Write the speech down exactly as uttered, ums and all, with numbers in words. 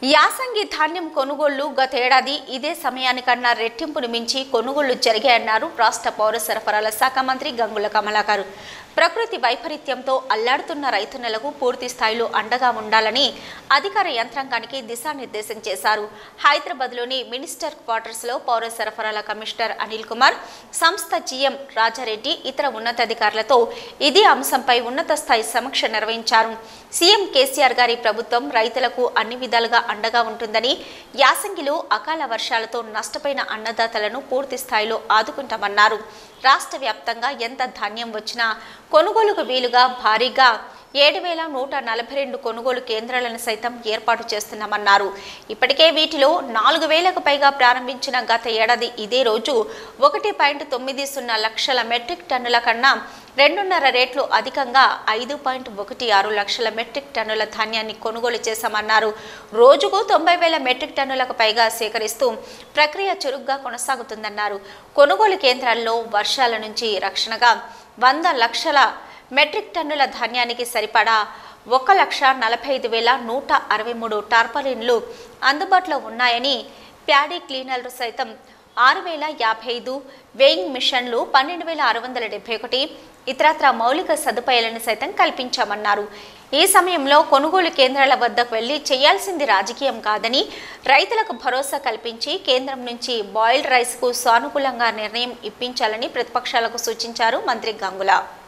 యాసంగి ధాన్యం కొనుగోళ్లు గతేడాది ఇదే సమయానికన్నా రెట్టింపును మించి కొనుగోళ్లు జరిగాయన్నారు రాష్ట్ర పౌర సరఫరాల శాఖ మంత్రి గంగుల కమలాకర్. ప్రకృతి వైపరీత్యంతో అల్లాడుతున్న రైతన్నలకు పూర్తి స్థాయిలో అండగా ఉండాలని అధికార యంత్రాంగానికి దిశానిర్దేశం చేశారు. హైదరాబాద్లోని మినిస్టర్ క్వార్టర్స్లో పౌర సరఫరాల కమిషనర్ అనిల్ కుమార్, సంస్థ జీఎం రాజారెడ్డి ఇతర ఉన్నతాధికారులతో ఇదే అంశంపై ఉన్నత స్థాయి సమీక్ష నిర్వహించారు. సీఎం కేసీఆర్ గారి ప్రభుత్వం రైతులకు అన్ని విధాలుగా అండగా ఉంటుందని, యాసంగిలో అకాల వర్షాలతో నష్టపోయిన అన్నదాతలను పూర్తి స్థాయిలో ఆదుకుంటామన్నారు. రాష్ట్ర వ్యాప్తంగా ఎంత ధాన్యం వచ్చినా కొనుగోలుకు వీలుగా భారీగా ఏడు వేల నూట నలభై రెండు కొనుగోలు కేంద్రాలను సైతం ఏర్పాటు చేస్తున్నామన్నారు. ఇప్పటికే వీటిలో నాలుగు వేలకు పైగా ప్రారంభించిన గత ఏడాది ఇదే రోజు ఒకటి పాయింట్ తొమ్మిది సున్నా లక్షల మెట్రిక్ టన్నుల కన్నా రెండున్నర రేట్లు అధికంగా ఐదు పాయింట్ ఒకటి ఆరు లక్షల మెట్రిక్ టన్నుల ధాన్యాన్ని కొనుగోలు చేశామన్నారు. రోజుకు తొంభై వేల మెట్రిక్ టన్నులకు పైగా సేకరిస్తూ ప్రక్రియ చురుగ్గా కొనసాగుతుందన్నారు. కొనుగోలు కేంద్రాల్లో వర్షాల నుంచి రక్షణగా వంద లక్షల మెట్రిక్ టన్నుల ధాన్యానికి సరిపడా ఒక లక్ష నలభై ఐదు వేల నూట అరవై మూడు టార్పాలిన్లు అందుబాటులో ఉన్నాయని, ప్యాడీ క్లీనర్లు సైతం ఆరు వేల యాభై ఐదు, వేయింగ్ మిషన్లు పన్నెండు వేల ఆరు వందల డెబ్బై ఒకటి, ఇతరత్ర మౌలిక సదుపాయాలను సైతం కల్పించామన్నారు. ఈ సమయంలో కొనుగోలు కేంద్రాల వద్దకు వెళ్లి చేయాల్సింది రాజకీయం కాదని, రైతులకు భరోసా కల్పించి కేంద్రం నుంచి బాయిల్డ్ రైస్కు సానుకూలంగా నిర్ణయం ఇప్పించాలని ప్రతిపక్షాలకు సూచించారు మంత్రి గంగుల.